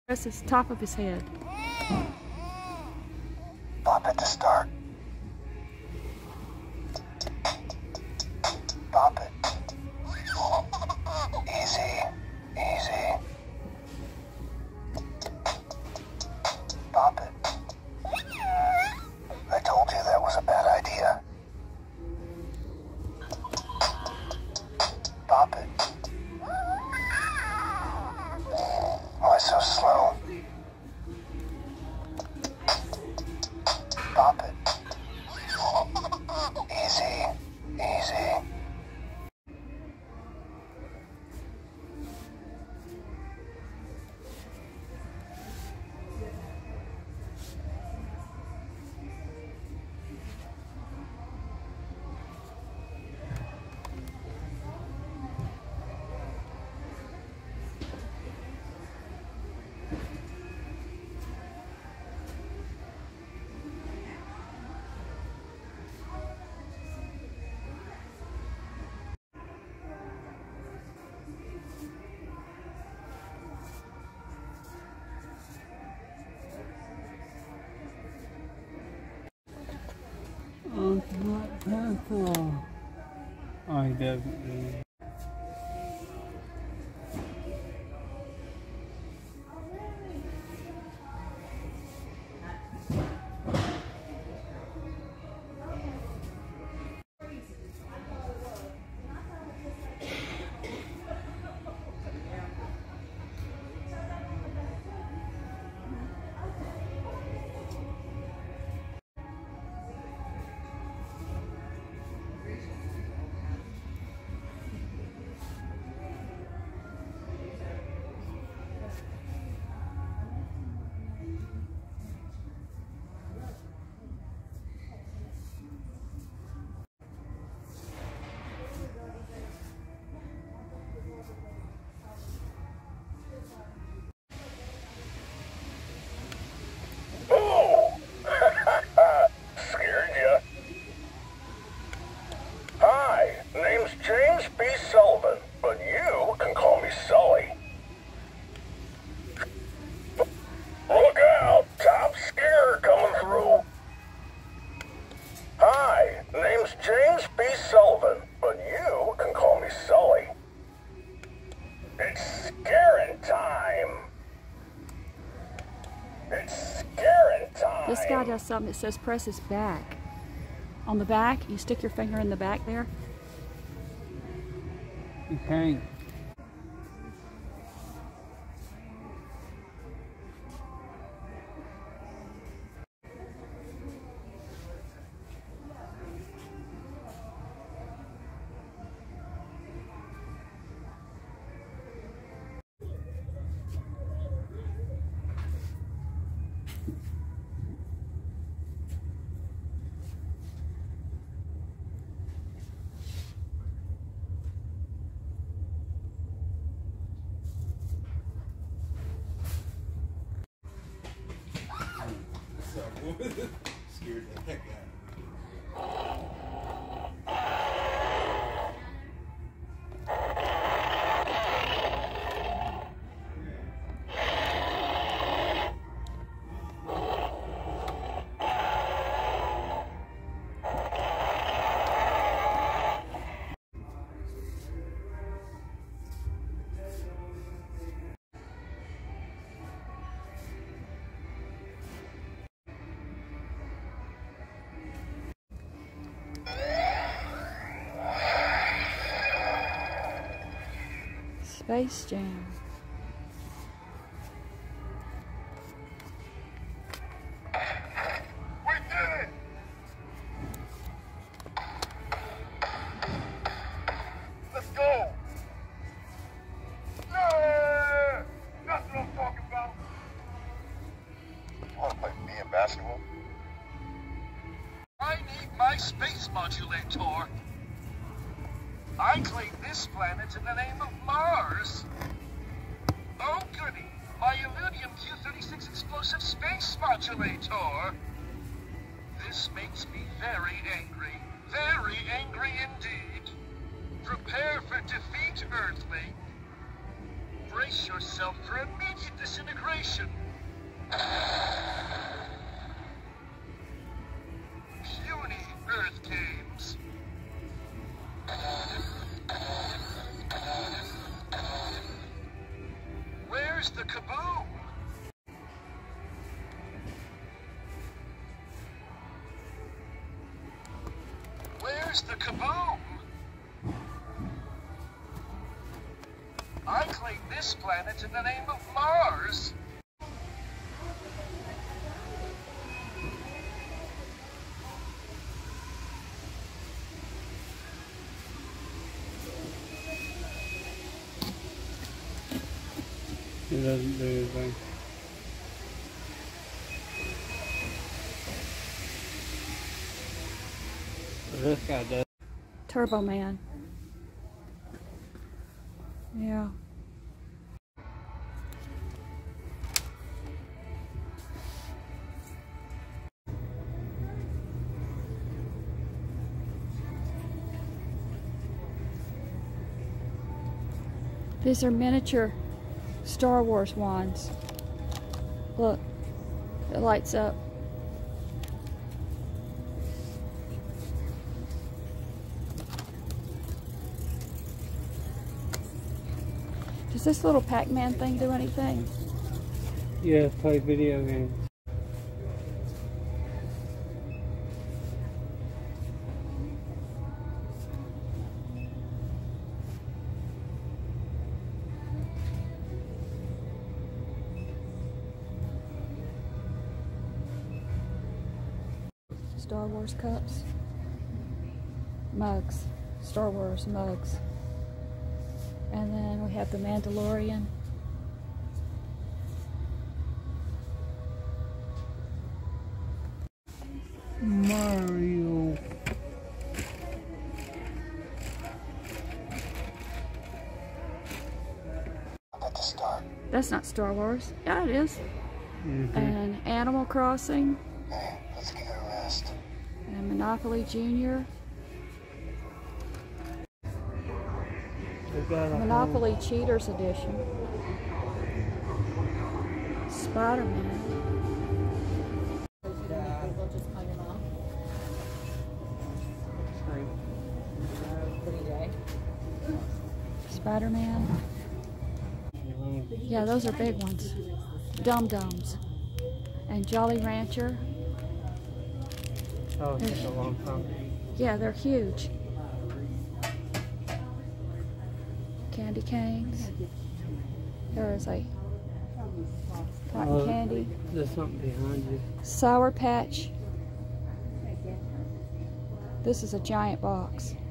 Press the top of his head. Bop it to start. Bop it. Easy, easy. Bop it. I told you that was a bad idea. Bop it. Why so slow? Bop it. Easy, easy. Oh, it's not pencil. Oh, he doesn't. Scared ya? Hi, name's James B. Sullivan, but you can call me Sully. Look out, top scare coming through. Hi, name's James B. Sullivan, but you can call me Sully. It's scaring time. It's scaring time. This guy does something that says press his back. On the back, you stick your finger in the back there. Okay. Scared the heck out of me. Space Jam. We did it! Let's go! Yeah! That's what I'm talking about! You wanna play me in basketball? I need my space modulator. I claim this planet in the name of Mars. Oh goody, my Illudium Q-36 explosive space modulator. This makes me very angry indeed. Prepare for defeat, Earthling. Brace yourself for immediate disintegration. kaboom? Where's the kaboom? I claim this planet in the name of Mars. It doesn't do anything. This guy does. Turbo Man. Yeah. These are miniature Star Wars wands. Look, it lights up. Does this little Pac-Man thing do anything? Yeah, play video games. Star Wars cups. Mugs. Star Wars mugs. And then we have the Mandalorian. Mario. At the start. That's not Star Wars. Yeah, it is. And Animal Crossing. Hey, let's get a rest. And Monopoly Junior. They got a Monopoly Cheaters Edition. Spider-Man. Spider-Man. Yeah, those are big ones. Dum-Dums. And Jolly Rancher. Oh, it's a long time. Yeah, they're huge. Candy canes. There is a cotton candy. There's something behind you. Sour Patch. This is a giant box.